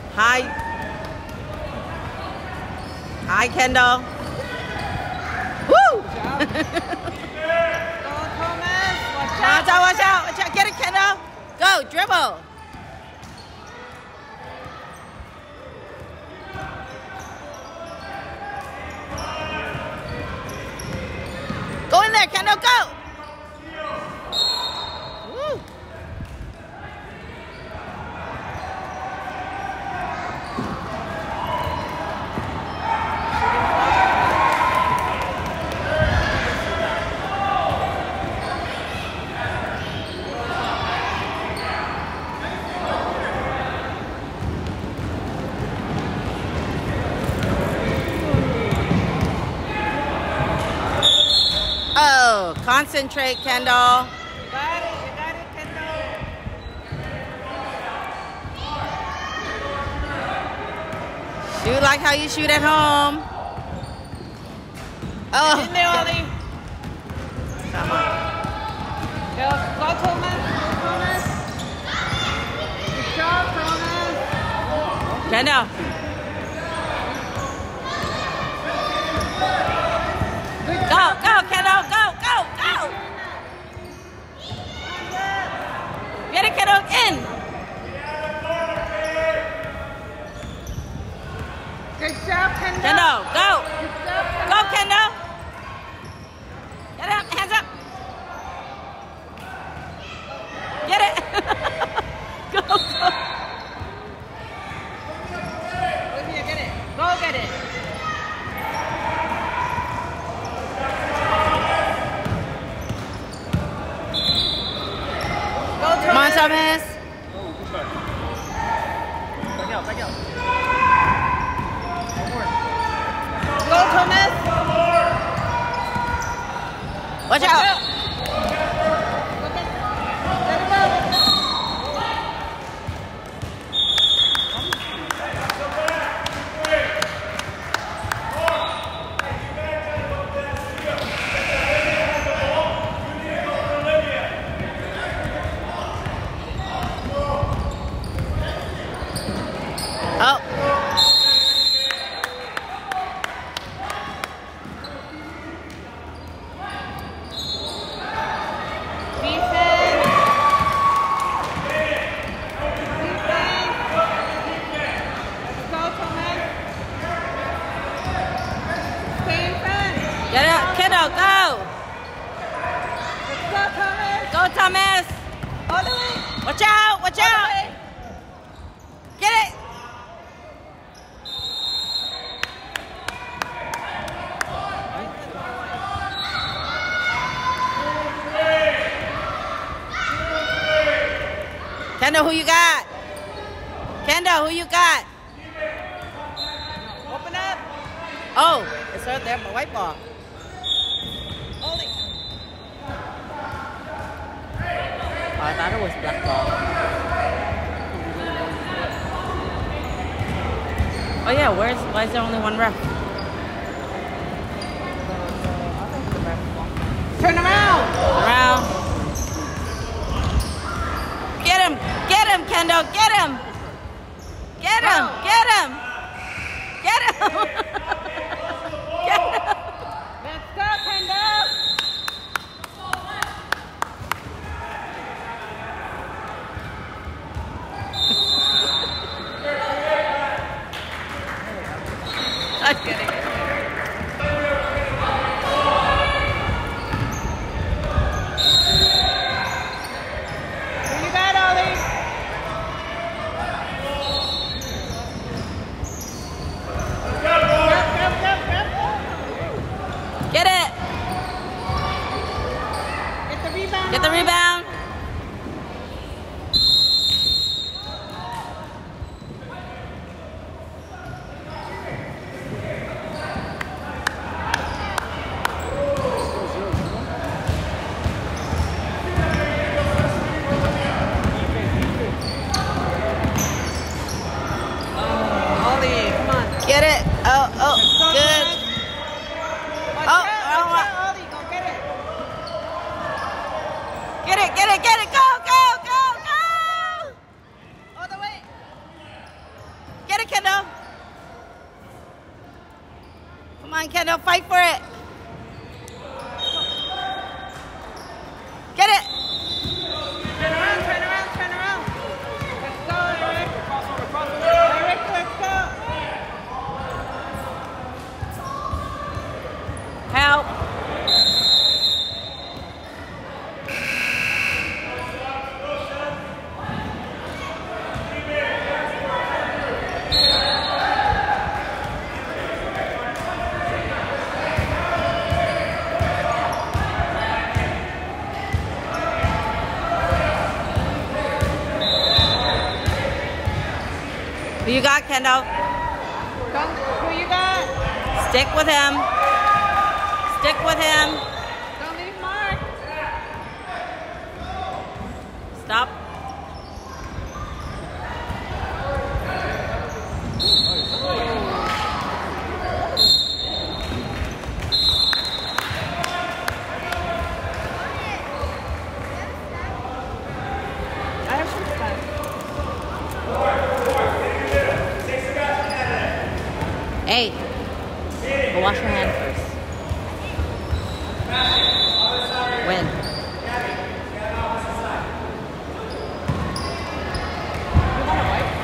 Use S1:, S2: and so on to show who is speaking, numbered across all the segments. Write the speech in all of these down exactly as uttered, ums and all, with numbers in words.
S1: Hi. Hi, Kendall. Woo! Watch out, watch out, watch out. Get it, Kendall. Go, dribble. Go in there, Kendall, go. Woo. Oh, concentrate, Kendall.
S2: You got it, you got it, Kendall.
S1: Shoot like how you shoot at home. Oh.
S2: Get in there, Ollie.
S1: Come on.
S2: Go, go, Thomas. Go, Thomas. Good job, Thomas.
S1: Kendall. Go, go, Kendall, go, go, go. Get it, Kendall, in.
S2: Good job, Kendall.
S1: Kendall, go.
S2: Good job,
S1: Go, Kendall. Get up, hands up. Get it. Go, go.
S2: Olivia, get it. Go get it. Go,
S1: Come on, Thomas.
S3: Oh, good back. Back out, back out. One more.
S2: Go, Thomas.
S1: Watch out. Oh.
S2: Defense. Let's go, Thomas. Stay in front.
S1: Get it, Kendall, go.
S2: Let's go, Thomas.
S1: Go, Thomas.
S2: All the way.
S1: Watch out, watch
S2: All the
S1: out.
S2: way.
S1: Get it. Kendall, who you got? Kendall, who you got?
S2: Open up.
S1: Oh, it's right there, my white ball.
S2: Hold it.
S1: Oh, I thought it was black ball. Oh yeah, where's why is there only one ref?
S2: Turn around.
S1: Around. Get him! Get him, Kendall! Get him! Get him! Get him! Get him! Get him!
S2: Let's go, Kendall.
S1: I'm kidding.
S2: Who you got, Ollie? Go, go, go.
S1: on, Kendall, fight for it. Get it.
S2: Turn around, turn around, turn around. Let's go, Eric. Eric, let's go.
S1: Help. Who you got, Kendall?
S2: Come, who you got?
S1: Stick with him. Stick with him.
S2: Don't leave Mark.
S1: Stop.
S2: I have some time.
S1: Hey, go wash your hands first. When?
S2: You want a wipe?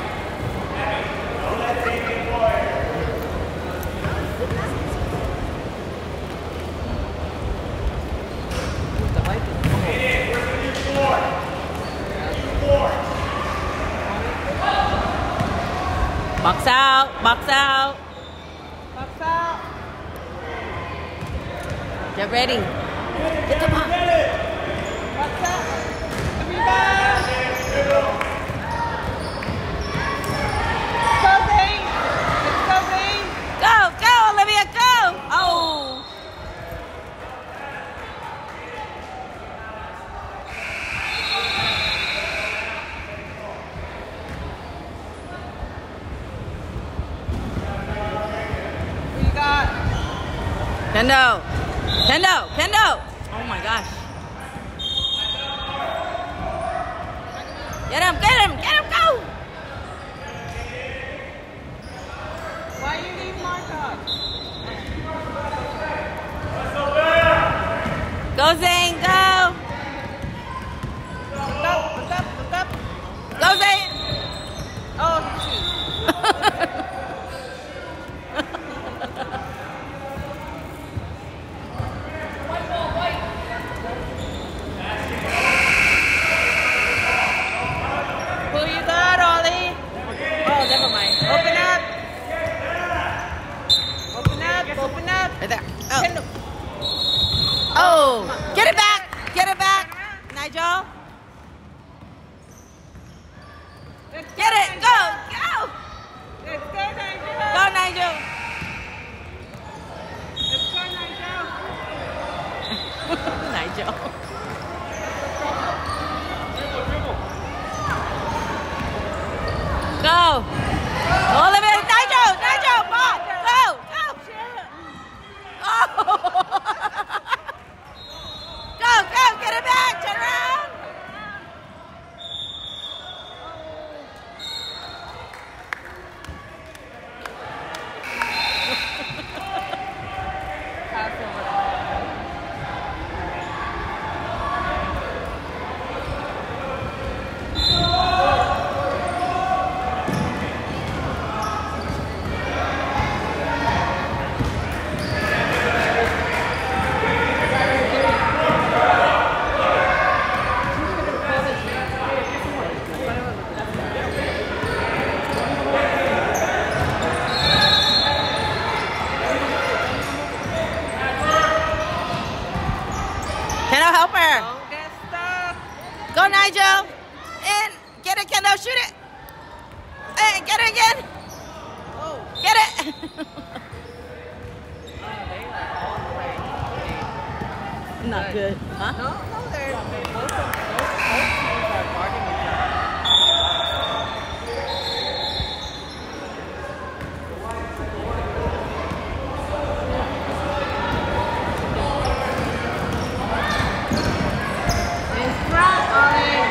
S2: The wipe is
S1: Box out, box out.
S2: Box out.
S1: Get ready. Get the box.
S2: Box out. Rebound. Go, Zane. Let's go, Zane.
S1: Go, go, Olivia, go. Oh.
S2: Who you got?
S1: Kendo. Kendo, Kendo. Oh my gosh. Get him, get him, get him, go.
S2: Why you leave Mark out?
S1: Go, Zane, go.
S2: Look up, look up, look up.
S1: Go, Zane.
S2: Oh, shoot. Who you got, Ollie?
S1: Oh, never mind.
S2: Open up. Open up, open up.
S1: Right there. Oh.
S2: Kendall.
S1: Oh, get it back. Get it back. Nigel.
S2: Let's
S1: Get it. Go. Go.
S2: Let's go, Nigel.
S1: Go, Nigel.
S2: Let's go, Nigel.
S1: Nigel. Go. Olivia. Nigel. Nigel. Ball. Go. Go. Oh. Go. Go. Get it back. Turn around.
S2: Pass over the ball.
S1: Can I help her?
S2: Don't get stuck.
S1: Go, Nigel. In. Get it, Kendall. Shoot it. Hey, get it again.
S2: Oh.
S1: Get it. Not good. Huh?
S2: No, no, they're both, both, both teams are guarding each other. In front, Ollie.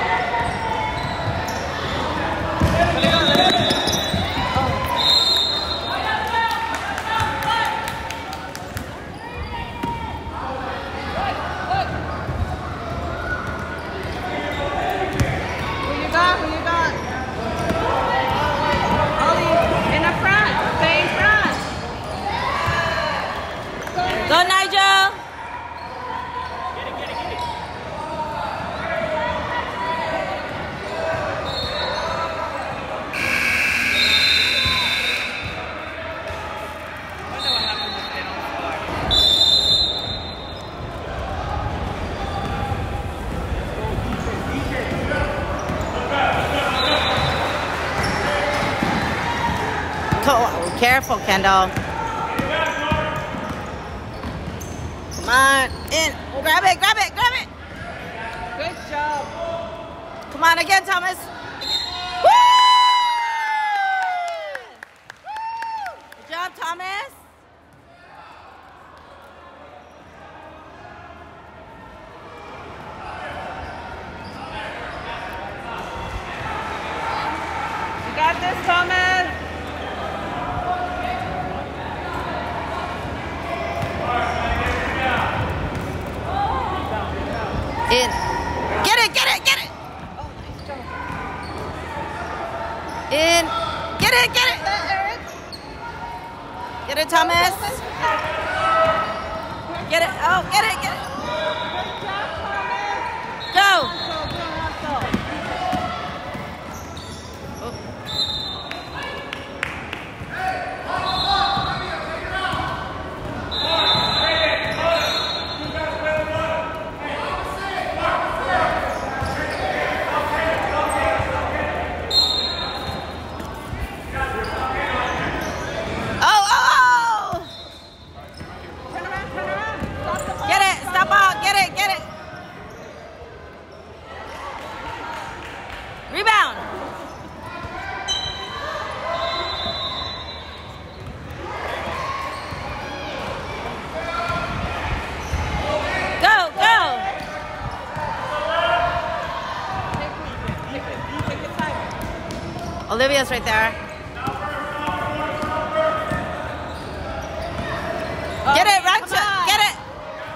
S1: Go. Careful, Kendall. Come on. In. Grab it, grab it, grab it.
S2: Good job.
S1: Come on again, Thomas. Woo! Good job, Thomas.
S2: You got this, Thomas.
S1: In. Get it, get it, get it.
S2: Oh, nice job.
S1: In. Get it, get it.
S2: Eric.
S1: Get it, Thomas. Get it. Oh, get it, get it.
S2: Good job, Thomas.
S1: Go.
S2: So, we don't have to.
S1: Oh, oh, oh.
S2: Turn around, turn around. Stop the ball.
S1: Get it. Stop out. Get it, get it. Rebound. Go, go.
S2: Take it, take it, take it.
S1: Olivia's right there. Get it, right?
S2: Come on.
S1: Get it.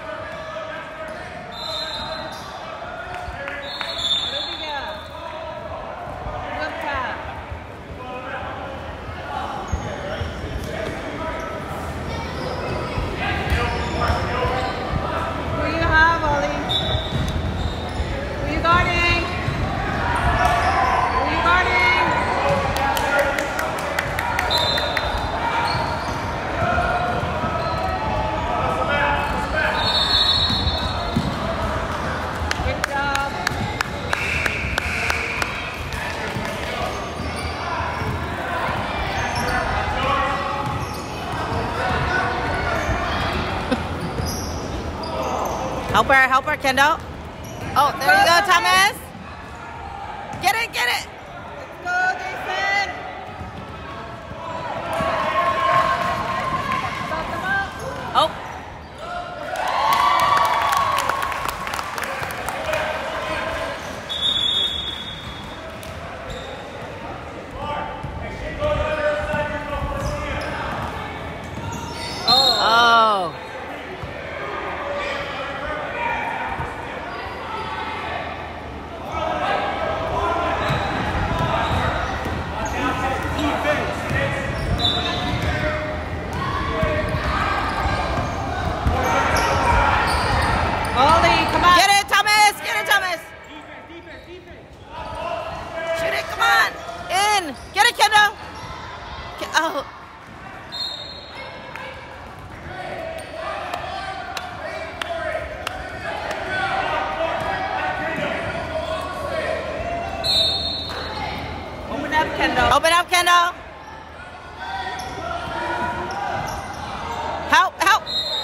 S2: Olivia. Good pass. Who you have, Ollie? Who you guarding? Who you guarding? Good job.
S1: Help her, help her, Kendall. Oh, there you go, Thomas. Get it, get it.
S2: Let's go, Jason. Stop them up.
S1: Oh. Oh.
S2: Ollie, come on.
S1: Get it, Thomas. Get it, Thomas. Shoot it, come on. In. Get it, Kendall. Ke- Oh.
S2: Open up, Kendall.
S1: Open up, Kendall. Help, help.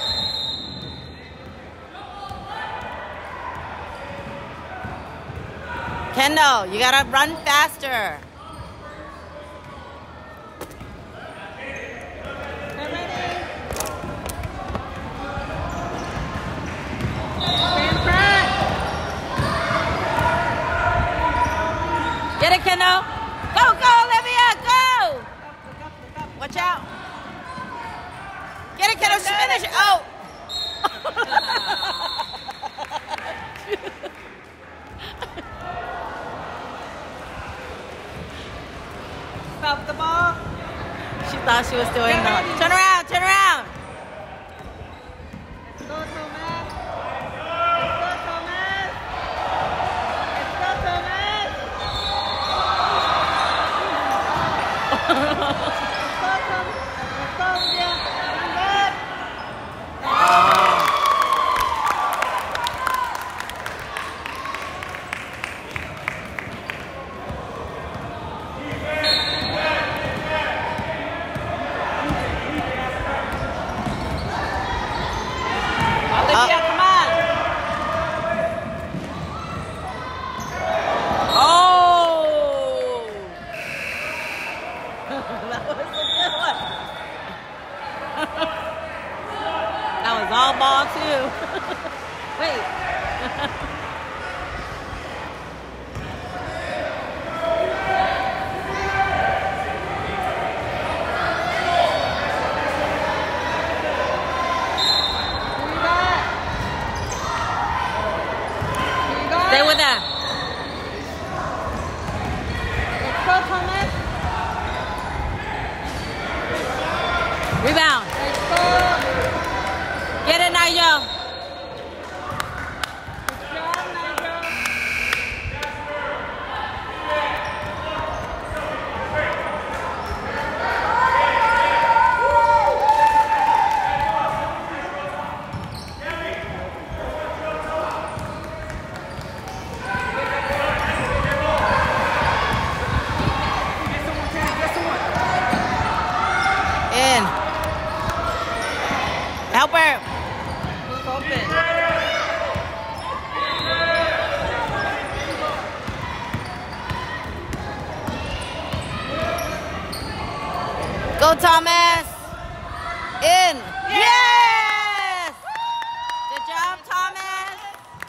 S1: Kendall, you gotta run faster.
S2: Get ready. Stay in front.
S1: Get it, Kendall. Go, go, Olivia, go.
S2: Look up, look up.
S1: Watch out. Get it, Kendall. Finish it. Oh.
S2: Stop the ball.
S1: She thought she was doing the. Turn around, turn around.
S2: Let's go, Thomas. Let's go, Thomas. Let's go, Thomas. Let's go, Thomas. Let's go, Olivia. Run good.
S1: That was a good one. That was all ball too. Wait. Stay with that.
S2: Let's go, Thomas.
S1: Rebound.
S2: Let's go.
S1: Get it, Nigel.
S2: Good job, Nigel.
S1: In. Help her.
S2: Who's open?
S1: Go, Thomas. In. Yes. Good job, Thomas.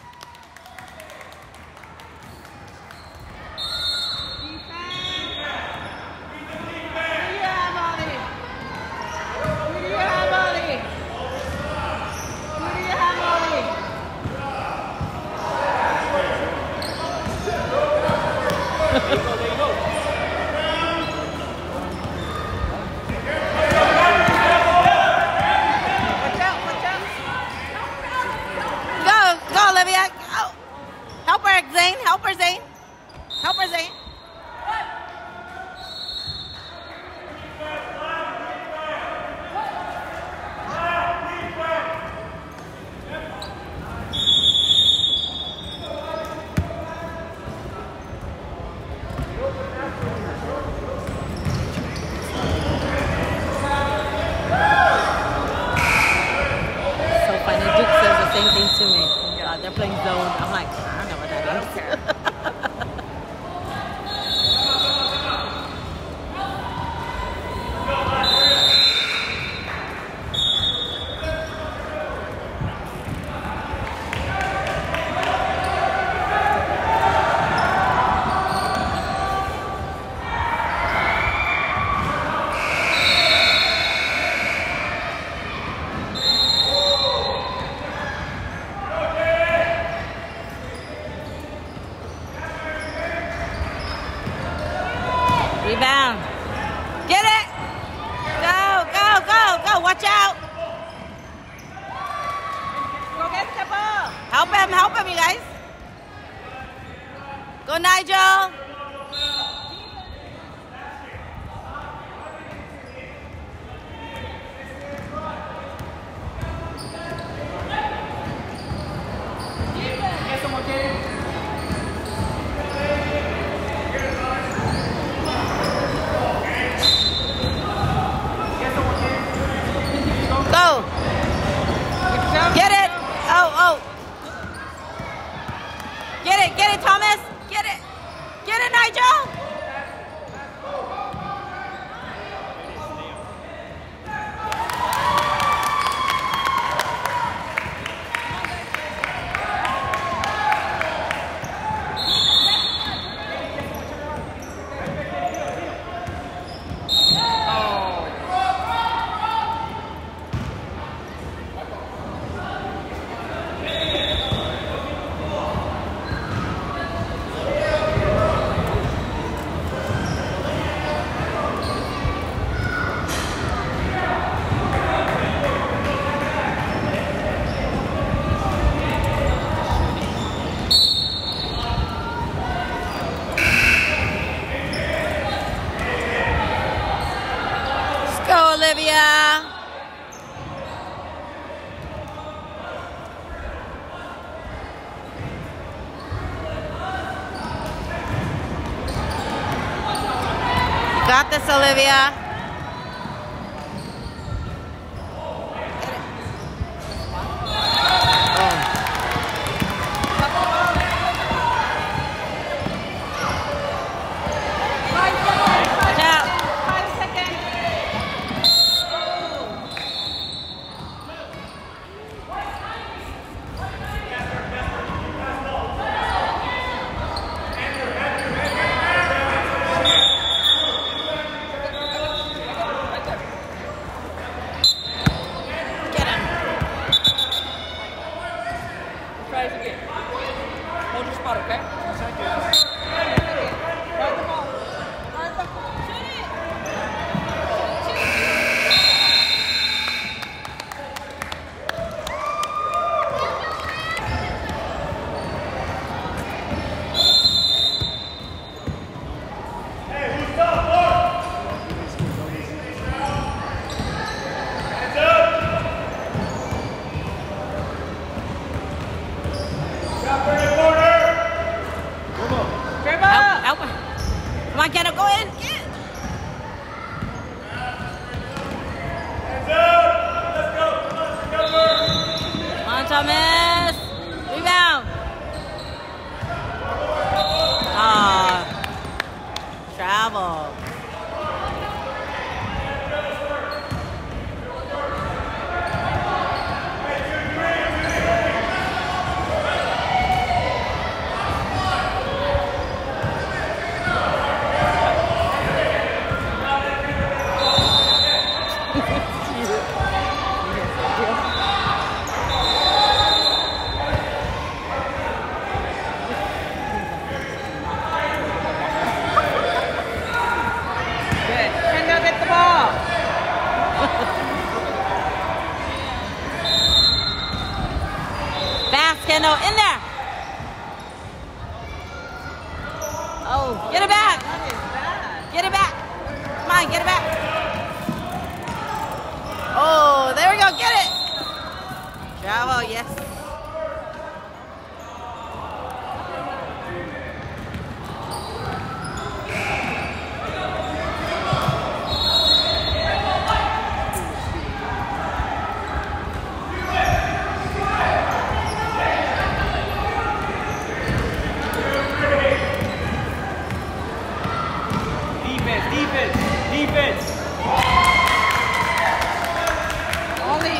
S1: Go, go, Olivia. Go. Help her, Zane. Help her, Zane. Help her, Zane. So funny. Duke says the same thing to me. Uh, they're playing zone. I'm like, I don't know what that is. Rebound. Get it. Go, go, go, go. Watch out.
S2: Go get the ball.
S1: Help him, help him, you guys. Go, Nigel.
S3: Get someone, Katie.
S1: Go. Get it. Oh, oh. Get it, get it, Thomas. Get it. Get it, Nigel. Let's go, Olivia. You got this, Olivia. Watch out. Bravo. Kendall, in there. Oh, get it back. Get it back. Come on, get it back. Oh, there we go. Get it. Bravo, yes.
S3: Defense.
S2: Ollie.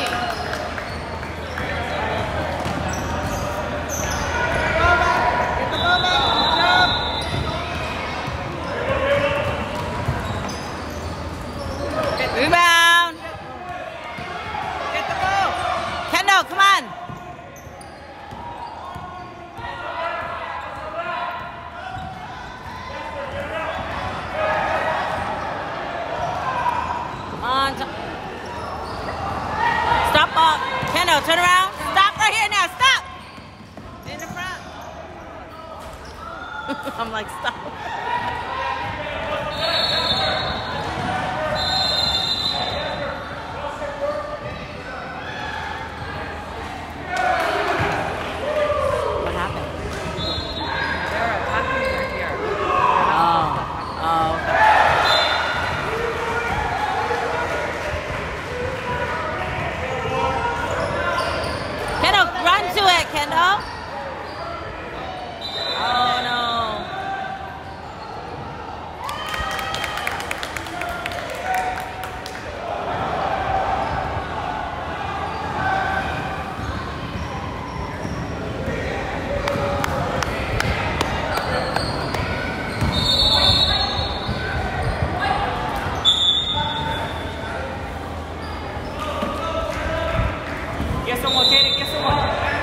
S2: Get the ball back. Good job.
S1: Rebound.
S2: Get the ball.
S1: Kendall, come on. On to stop ball. Kendall, turn around. Stop right here now. Stop.
S2: In the front.
S1: I'm like, stop. What happened?
S2: They're attacking her here.
S1: Oh. Oh, okay. Run to it, Kendall. Oh no.
S3: Get someone, Katie, get someone.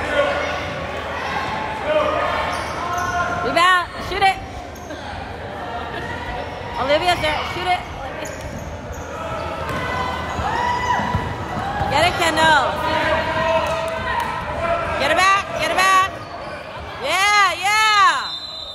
S1: Rebound, shoot it. Olivia's there, shoot it. Get it, Kendall. Get it back, get it back. Yeah, yeah.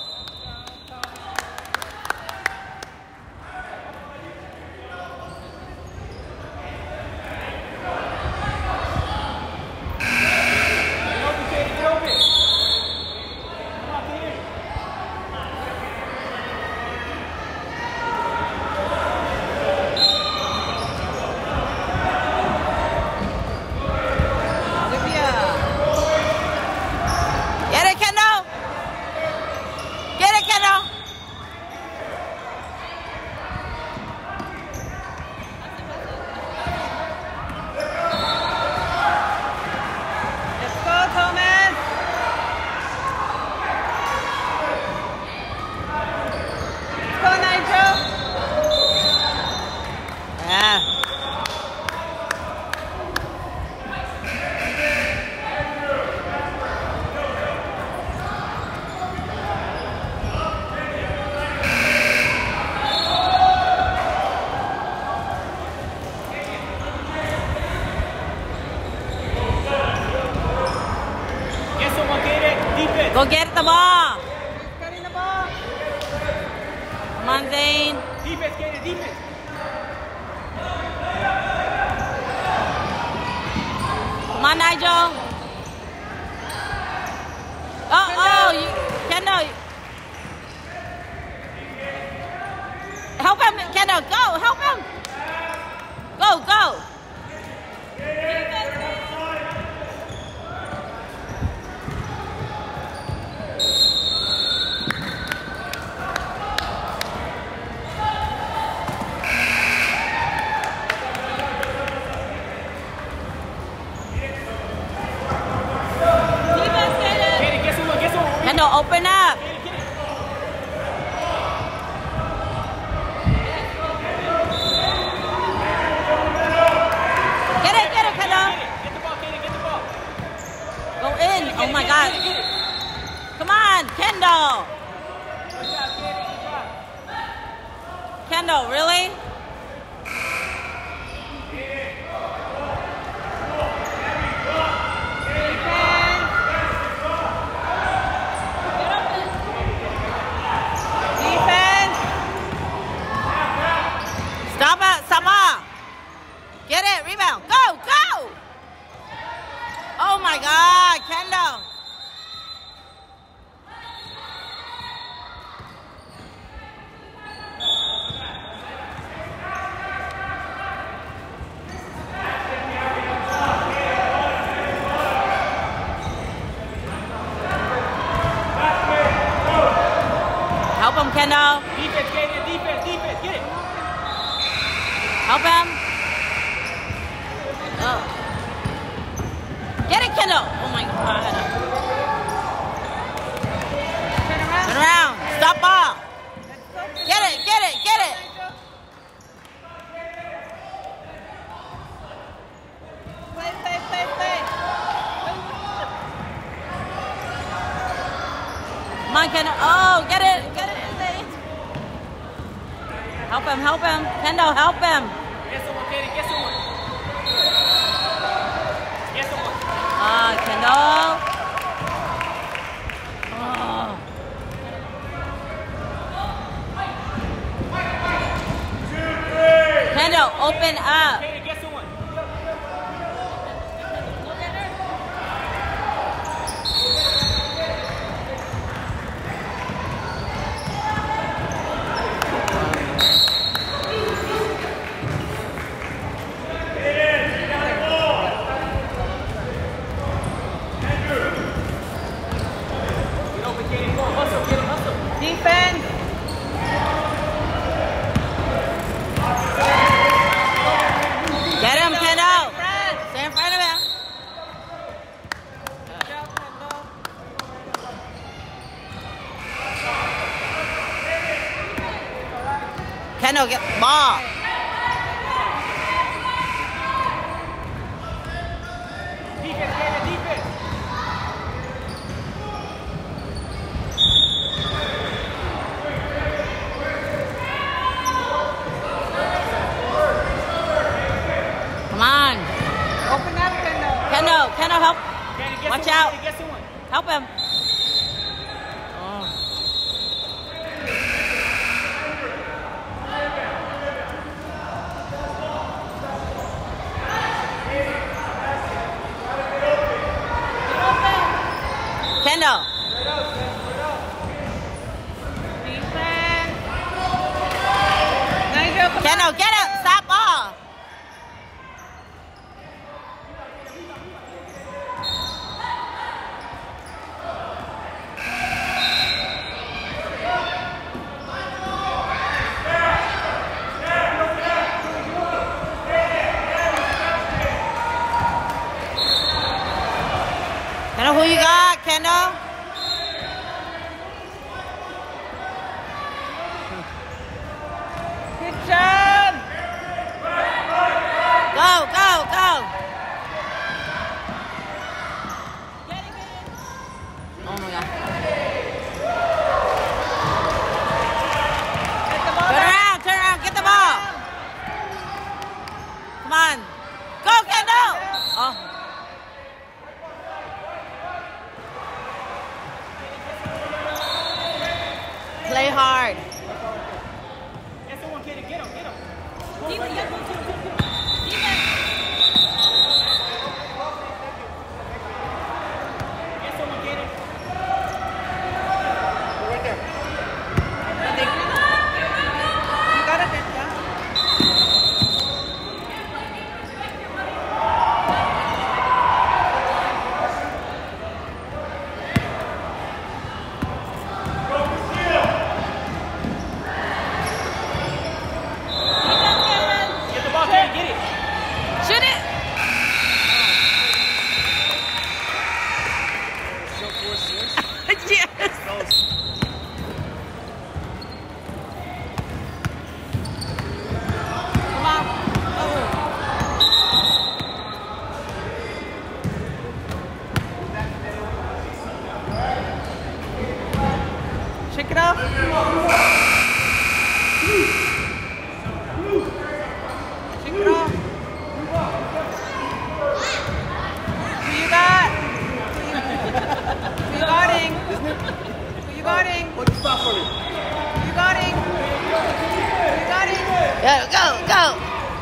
S1: Go get the ball.
S2: Who's cutting the ball?
S1: Come on, Zane.
S3: Defense, Katie, defense.
S1: Come on, Nigel. Oh, oh, you, Kendall. Help him, Kendall. Go, help him. Go, go. Really? Stop it, stop off. Get it, rebound. Go, go. Oh my God, Kendall. Help him, Kendall.
S3: Defense, get it, defense, defense, get it.
S1: Help him. Oh. Get it, Kendall. Oh my God.
S2: Turn around.
S1: Turn around. Stop ball. Get it, get it, get it.
S2: Play, play, play, play.
S1: Come on, Kendall. Oh, get it, get it. Help him, help him. Kendall, help him.
S3: Get someone, Katie, get someone. Get someone.
S1: Ah, Kendall. Oh. Kendall, open up.
S3: Katie, get someone.
S2: Defense.
S1: Get him, Kendall. Stay in front of him. Kendall, get the ball.
S3: Defense, Katie, defense.
S1: Come on.
S2: Open up, Kendall.
S1: Kendall, Kendall, help.
S3: Katie, get
S1: Watch
S3: someone,
S1: out.
S3: Katie, get someone.
S1: Help him. Oh. Kendall.
S2: Defense. Nigel, come
S1: Kendall,
S2: on.
S1: get it. Stop ball. Kendall, who you got, Kendall?
S2: Good job.
S1: Go, go, go. Oh my God.
S2: Get the ball
S1: Turn
S2: back.
S1: around, turn around, get the ball. Come on. Go, Kendall. Oh. Play hard.
S3: Get someone, Katie, get him, get him. Get someone, Katie. Right there.
S2: You got it, Kendall.
S3: Get the ball.
S1: Kendall, go, go.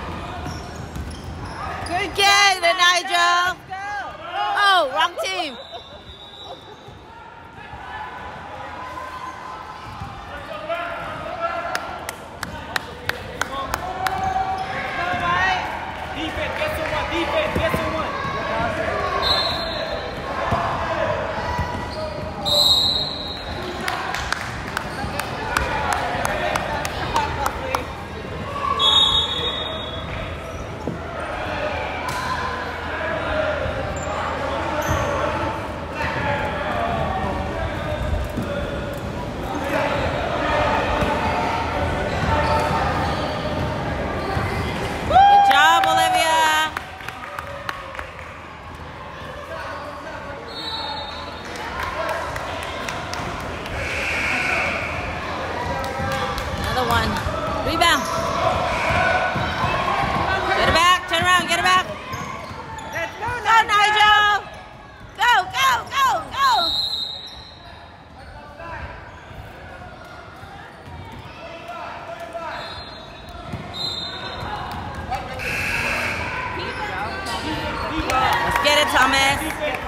S1: Good game, Nigel. Oh, wrong team.
S3: Defense, get someone. Defense, get someone.
S1: One. Rebound. Get it back. Turn around. Get it back.
S2: Let's go,
S1: Go, Nigel. Go, go, go, go. Let's get it, Thomas.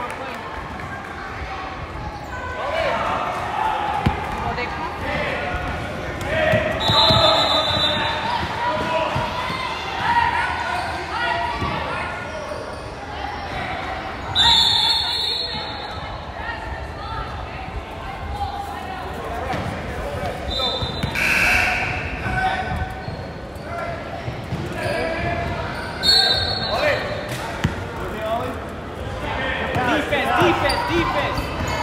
S2: Oh, they come.
S3: Defense, defense, defense.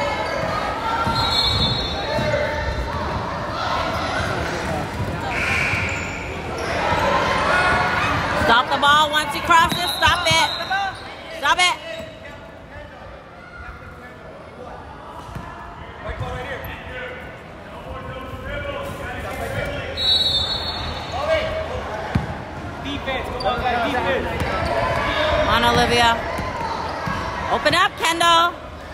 S1: Stop the ball once he crosses. Stop it. Stop it.
S3: Defense, come on, guys, defense.
S1: Come on, Olivia. Open up, Kendall.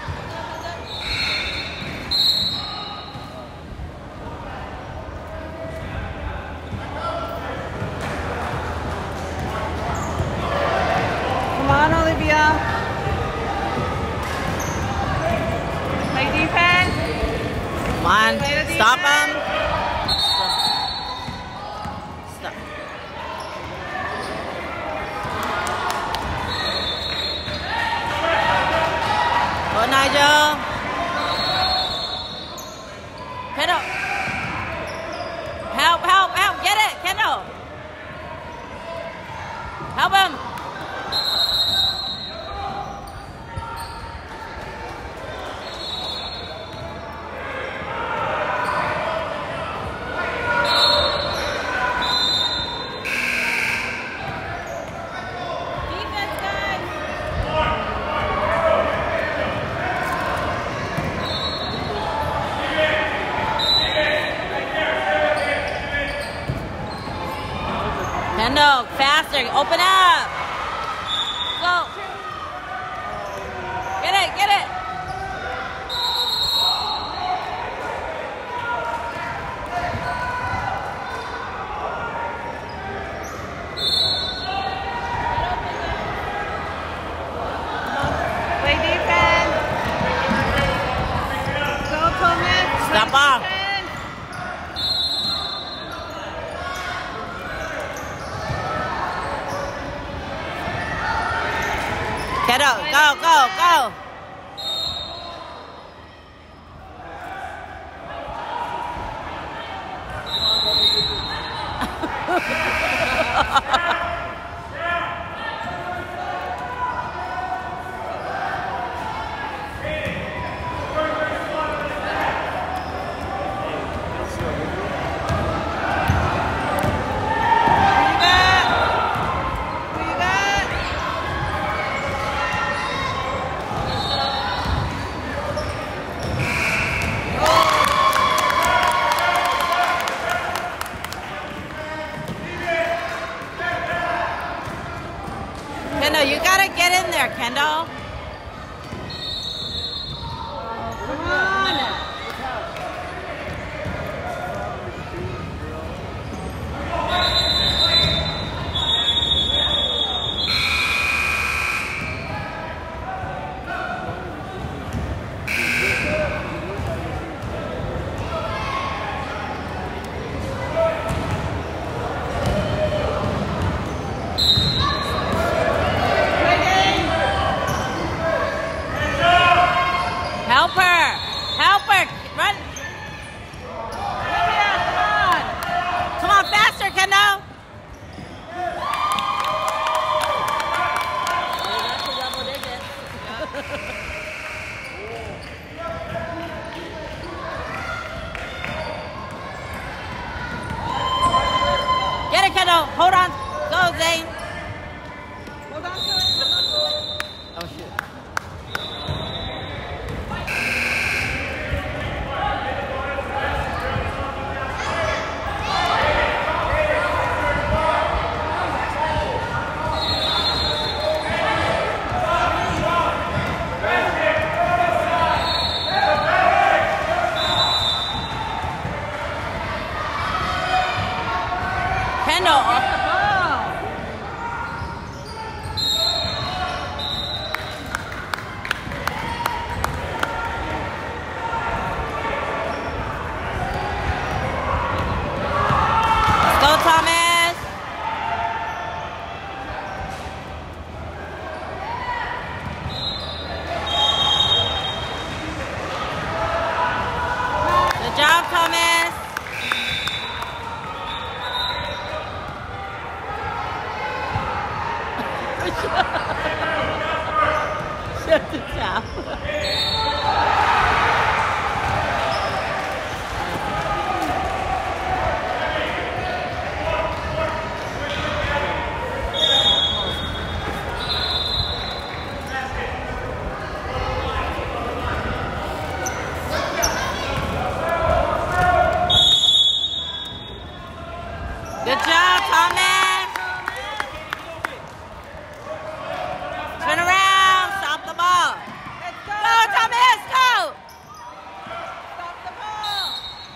S2: Come on, Olivia. Play defense.
S1: Come on.
S2: Play the
S1: Stop him.
S2: defense.
S1: Stop. Go, Nigel. Kendall. Help, help, help. Get it, Kendall. Help him. Defense, guys. Kendall, faster. Open up. Go. Get it, get it.
S2: Play defense. Go, Thomas.
S1: Stop
S2: Play
S1: off.
S2: defense.
S1: Kendall, go, go, go. Kendall, you gotta get in there, Kendall.
S2: Come on.
S1: Hold on. Go, Zane.
S2: Hold on to it.
S1: Oh, shit. Kendall. Go, Thomas. Good job, Thomas. Shut the top. Good job, Thomas. Turn around. Stop the ball.
S2: Let's go.
S1: Go, Thomas. Go.
S2: Stop the ball.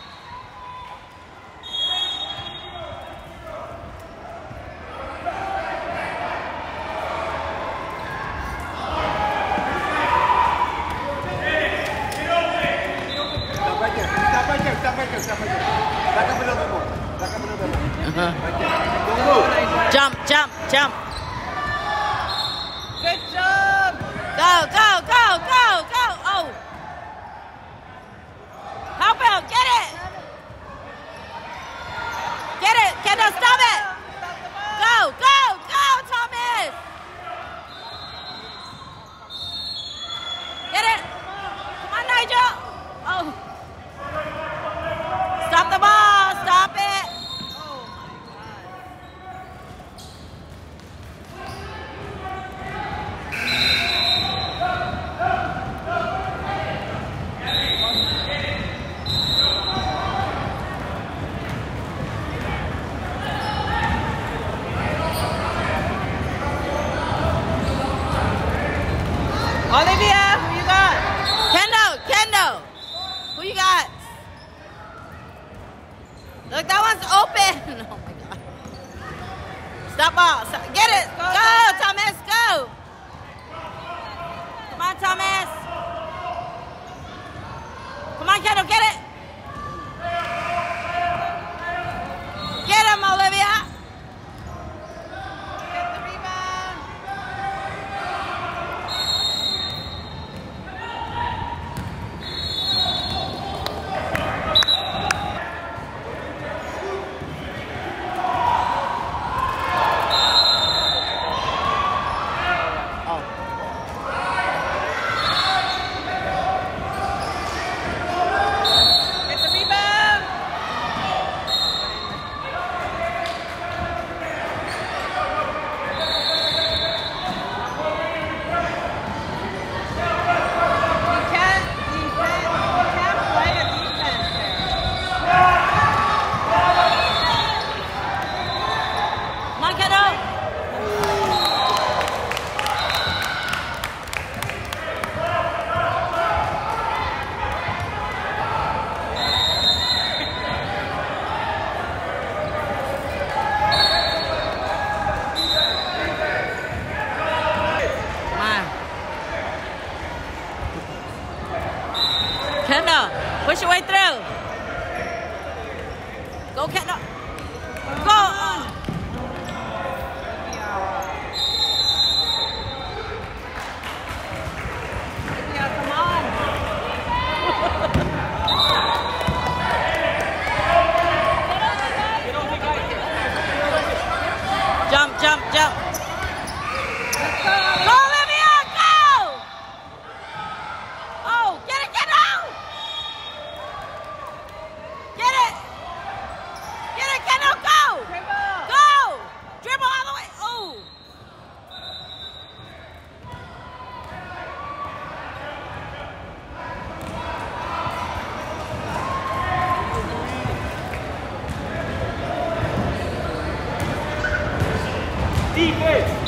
S4: Stop right there. Stop right there. Stop right there. Stop right there. Back up a little bit more. Back up a little bit more. Right there. Don't move.
S1: Jump, jump, jump.
S2: Good job.
S1: Go, go, go, go, go. Oh. Help him. Get it. Get it. Kendall, stop it.
S2: Stop the ball.
S1: Go, go, go, Thomas. Get it. Come on, Nigel. Oh. Stop the ball. Stop it.
S2: Oh my God. Olivia, who you got?
S1: Kendall, Kendall. Who you got? Look, that one's open. Oh my God. Stop ball. Stop. Get it.
S2: Go,
S1: Go, Thomas. Go. Come on, Thomas. Come on, Kendall. Get it. Get him, Olivia.
S2: Get the rebound. Get the rebound. You can't, you can't, you can't play a defense there.
S1: Come on, Kendall. Come on. Kendall, push your way through. Go, Kendall. Go. Oh.
S2: Yeah, come on.
S1: Jump, jump, jump.
S2: Let's go.
S1: Go, Olivia, go! Oh, get it, get out! Get it! Get it, Kendall, go!
S2: Dribble.
S1: Go!
S4: Defense.